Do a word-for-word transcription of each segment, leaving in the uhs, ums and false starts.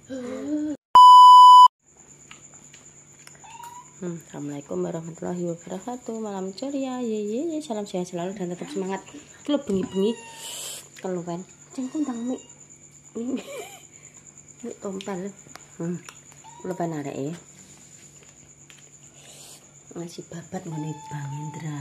Hmm, Assalamualaikum warahmatullahi wabarakatuh. Malam ceria, ye ye ye. Salam sehat selalu dan tetap semangat. Kalau bengi-bengi keluwen, cengkung tang mik. Mik tompel. Hmm. Keluwen areke. Ngasih babat ngene Bang Indra.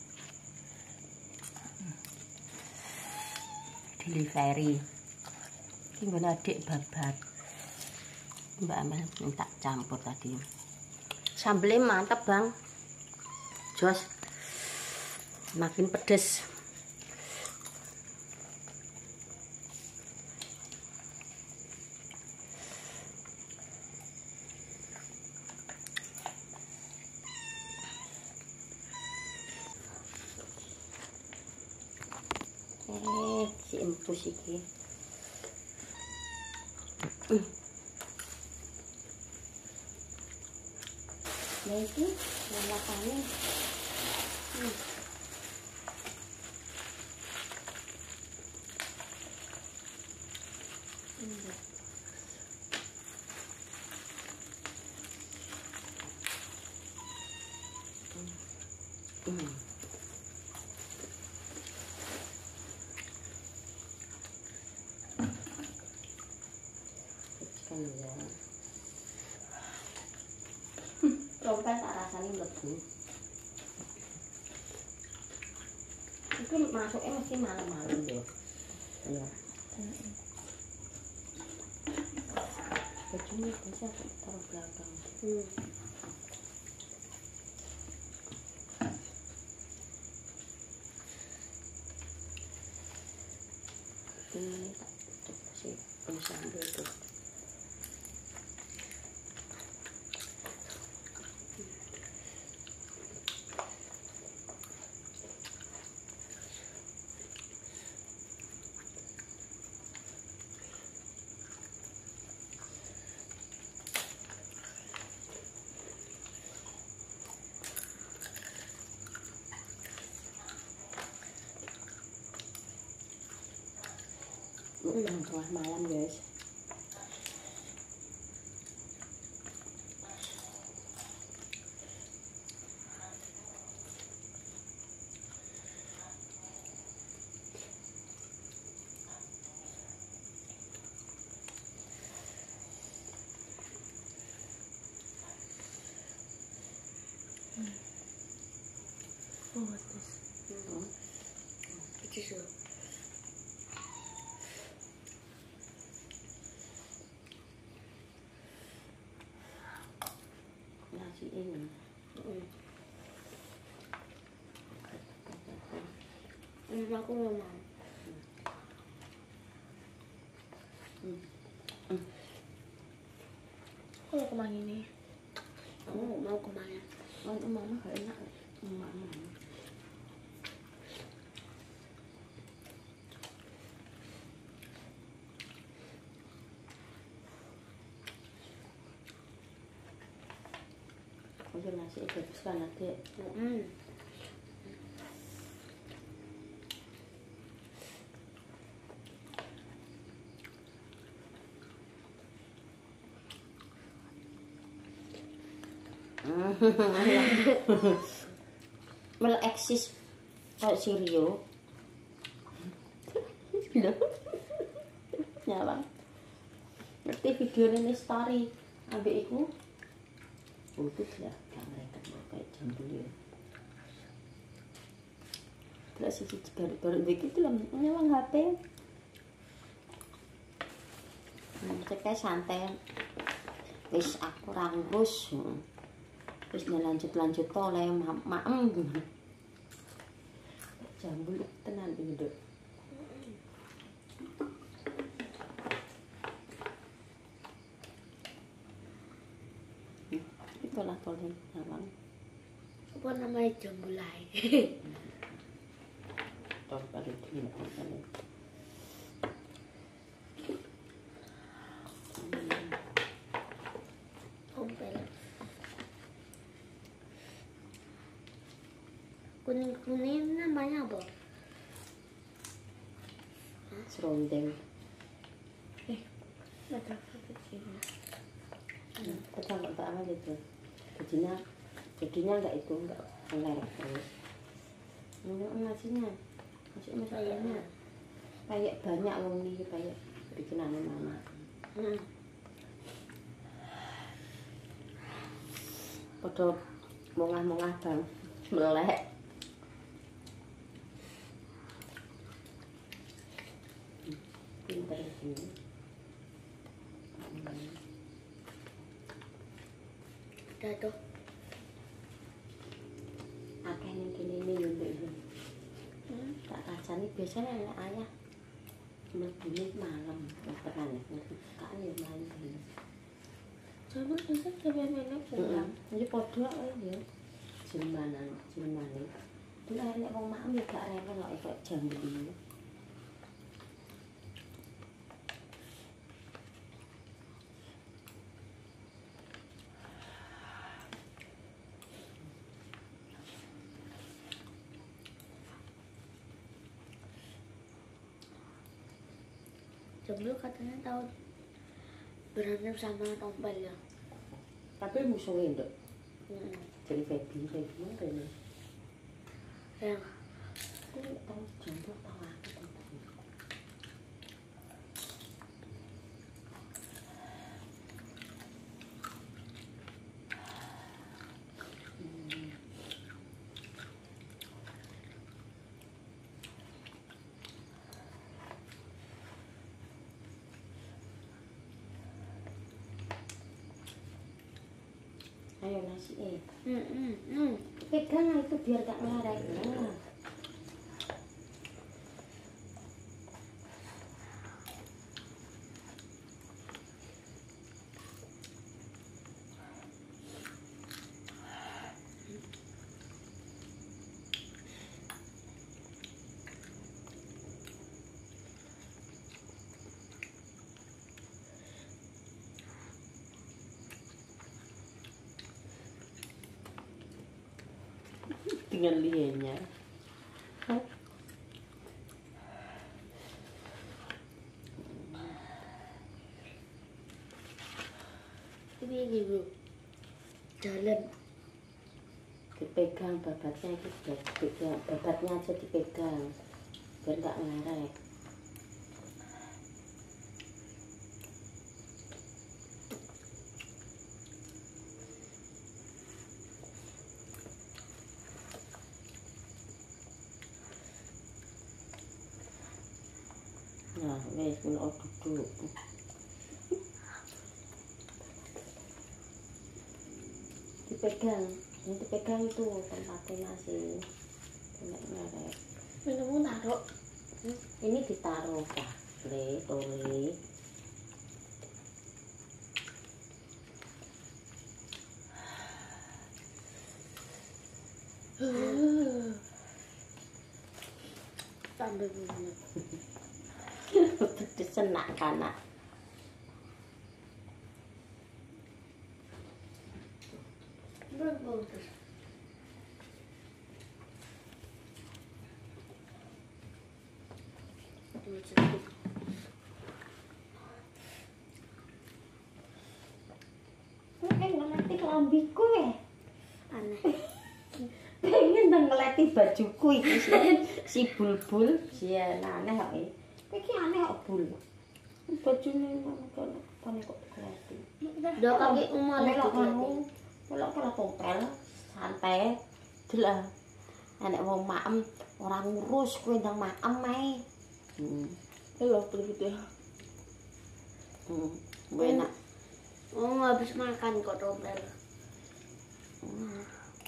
Delivery. Iki nggon adik babat. Mbak Amel minta campur tadi. Sambelnya mantap bang, jos, makin pedes. Eh, si empus iki. Nah itu lalapannya. Hmm. Hmm. Hmm. Kan ya. Tompel tak rasanya mlebu. Itu masuknya mesti malam-malam ya. Iya. Bajunya bisa taruh belakang. Hmm. Ini tak coba sih bisa ambil itu. Udah tengah malam guys. Oh, what's this? Hmm. It's just Nasi ini. Hmm. ini aku nggak mau. Hmm. Hmm. Aku mau kemana ini? Aku nggak mau kemana. Oh, itu mama gak enak. Mama. Udah nasi bagus kan adik. Hmm. Mel eksis kayak Sirio. Nyawang. Ngerti video ini story ambek iku. Putus ya, gak mereka kayak jambul ya. Terus sisi baru-baru begitu lah nyawang H P. Hmm, cekai santai. Wis aku ranggus. Terus lanjut-lanjut tole maem jambul tenan iki, Dok. Itulah tole nyawang. Apa namanya jambulai? Tol kali ini kali. Tompel. Kuning-kuning namanya apa? Serondeng. Eh, Ada cappuccino. Kita nggak tak amat itu. Jadinya, jadinya nggak itu nggak ngelerek terus. Ini nasinya, nasi masaknya kayak banyak loh nih kayak bikinannya mama. Hmm. Padha mongah-mongah bang melek. Pinter ini. Udah tuh. Akeh ning kene ini yo ndek. Hmm. Tak kacani biasanya anak ayah mlebune malam, tekan kan yo malam. Sama bisa sampai mana pulang. Heeh. Ya padha ae ya. Jemanan, jemane. Dulu nek wong makem ya gak rewel kok kok jam iki. Jomblo katanya tahu berantem sama tompel ya. Tapi musuhe nduk. Hmm. Jadi Feby, Feby yang kene. Yang Aku tahu jomblo tahu aku. Ayo nasi eh. hmm, hmm, hmm. Pegang itu biar gak ngelarek. Nah. Dengan liennya. Ini gitu. Dalam. Dipegang babatnya itu sudah dipegang, babatnya aja dipegang biar nggak ngelarek. Nah, wes ngono duduk. Dipegang, yang dipegang itu tempatnya nasi. Enak ngelarek. Minummu taruh. Hmm, ini ditaruh kafle, tole. Sambil minum. Disenak kanak. Belum putus. Dua celup. Eh ngeleti kelambiku ya. Aneh. Pengen dong ngeleti bajuku iki si, si bulbul, si aneh kok iki. Iki aneh kok bul. Bajune ngono kono kono kok ngeleti. Dua kaki umur Melok lagi. mau, melok kala topel santai. Delah. Anek wong maem ora ngurus kuwi ndang maem ae. Hmm. Iya, begitu ya. Hmm. Enak. Oh, habis makan kok tompel. Hmm.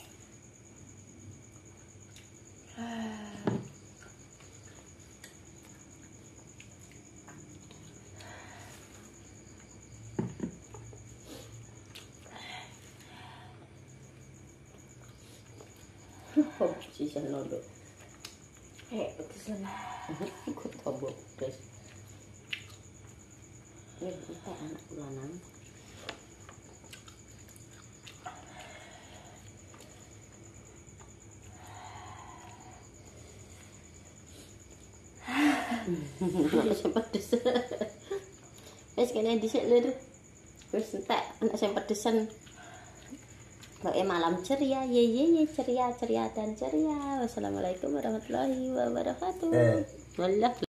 Kok sisa lolo. Eh, pedesan. Ikut tombol guys. Ini kita anak bulanan. Pedes. Wis kene dhisik lho. Wis entek anak sing pedesan. Pokoknya malam ceria, ye ye ye ceria ceria dan ceria. Wassalamualaikum warahmatullahi wabarakatuh. Eh. Wallah.